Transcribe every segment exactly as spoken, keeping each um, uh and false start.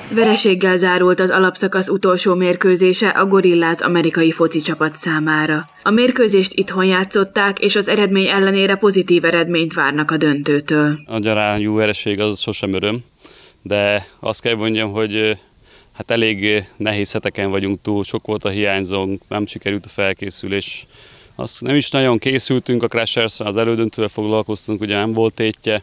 Vereséggel zárult az alapszakasz utolsó mérkőzése a Gorillas amerikai foci csapat számára. A mérkőzést itthon játszották, és az eredmény ellenére pozitív eredményt várnak a döntőtől. A gyarányú vereség az sosem öröm, de azt kell mondjam, hogy hát elég nehéz heteken vagyunk túl, sok volt a hiányzónk, nem sikerült a felkészülés. Azt nem is nagyon készültünk a Crashers, az elődöntővel foglalkoztunk, ugye nem volt tétje.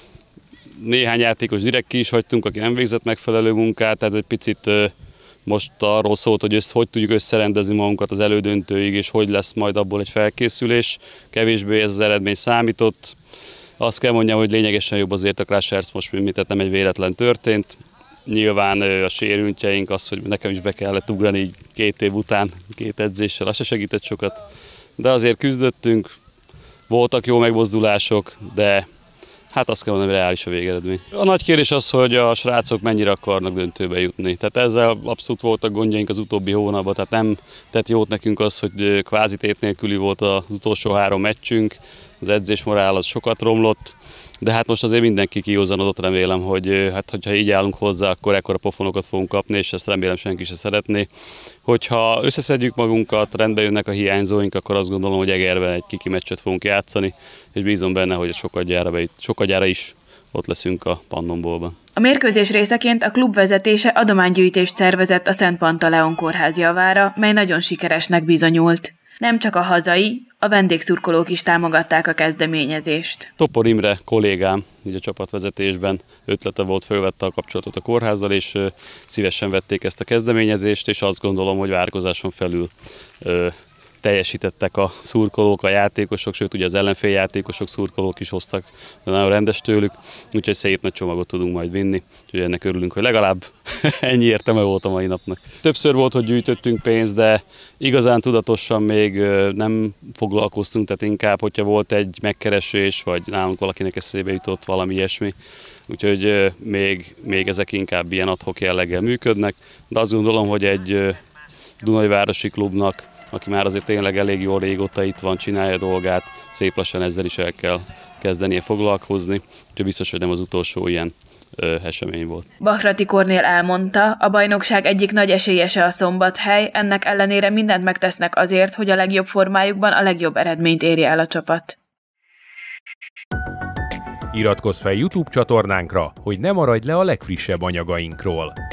Néhány játékos direkt ki is hagytunk, aki nem végzett megfelelő munkát, tehát egy picit most arról szólt, hogy össze, hogy tudjuk összerendezni magunkat az elődöntőig, és hogy lesz majd abból egy felkészülés. Kevésbé ez az eredmény számított. Azt kell mondjam, hogy lényegesen jobb azért a Crashers most, mint tehát nem egy véletlen történt. Nyilván a sérültjeink, az, hogy nekem is be kellett ugrani így két év után, két edzéssel, az se segített sokat. De azért küzdöttünk, voltak jó megmozdulások, de hát azt kell mondani, hogy reális a végeredmény. A nagy kérdés az, hogy a srácok mennyire akarnak döntőbe jutni. Tehát ezzel abszolút voltak gondjaink az utóbbi hónapban, tehát nem tett jót nekünk az, hogy kvázi tét nélküli volt az utolsó három meccsünk, az edzésmorál az sokat romlott, de hát most azért mindenki kiózanodott, remélem, hogy hát, hogyha így állunk hozzá, akkor ekkora pofonokat fogunk kapni, és ezt remélem senki se szeretné. Hogyha összeszedjük magunkat, rendbe jönnek a hiányzóink, akkor azt gondolom, hogy Egerben egy kiki meccset fogunk játszani, és bízom benne, hogy sokadjára, sokadjára is ott leszünk a Pannonbólban. A mérkőzés részeként a klub vezetése adománygyűjtést szervezett a Szent Pantaleon kórház javára, mely nagyon sikeresnek bizonyult. Nem csak a hazai, a vendégszurkolók is támogatták a kezdeményezést. Topor Imre kollégám, így a csapatvezetésben ötlete volt, fölvette a kapcsolatot a kórházzal, és szívesen vették ezt a kezdeményezést, és azt gondolom, hogy várakozáson felül ö, teljesítettek a szurkolók, a játékosok, sőt ugye az ellenfél játékosok, szurkolók is hoztak, de nagyon rendes tőlük, úgyhogy szép nagy csomagot tudunk majd vinni, úgyhogy ennek örülünk, hogy legalább ennyi értelme volt a mai napnak. Többször volt, hogy gyűjtöttünk pénzt, de igazán tudatosan még nem foglalkoztunk, tehát inkább, hogyha volt egy megkeresés, vagy nálunk valakinek eszébe jutott valami ilyesmi, úgyhogy még, még ezek inkább ilyen ad-hoc jelleggel működnek, de azt gondolom, hogy egy Dunajvárosi klubnak, aki már azért tényleg elég jól régóta itt van, csinálja a dolgát, szép lassan ezzel is el kell kezdenie foglalkozni, úgyhogy biztos, hogy nem az utolsó ilyen ö, esemény volt. Bahrati Kornél elmondta, a bajnokság egyik nagy esélyese a Szombathely, ennek ellenére mindent megtesznek azért, hogy a legjobb formájukban a legjobb eredményt érje el a csapat. Iratkozz fel YouTube csatornánkra, hogy ne maradj le a legfrissebb anyagainkról.